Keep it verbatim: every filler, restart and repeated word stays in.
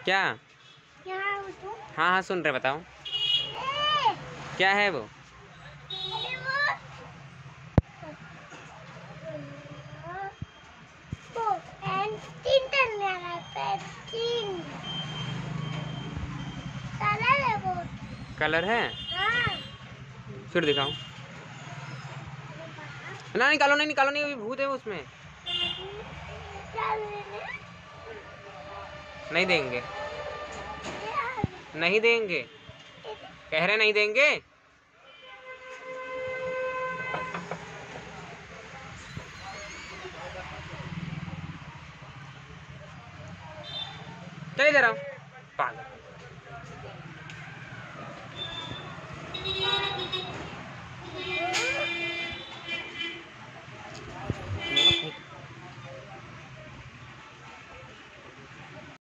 क्या? यहाँ उठो। हाँ हाँ सुन रहे, बताओ ए! क्या है वो? अरे वो वो पेंसिल करने वाला पेंसिल कलर है वो। कलर है? हाँ। फिर दिखाओ। ना निकालो, नहीं निकालो, नहीं, अभी भूत है उसमें। क्या लेने? नहीं देंगे, यार, नहीं देंगे, कह रहे नहीं देंगे। चल इधर आओ पागल।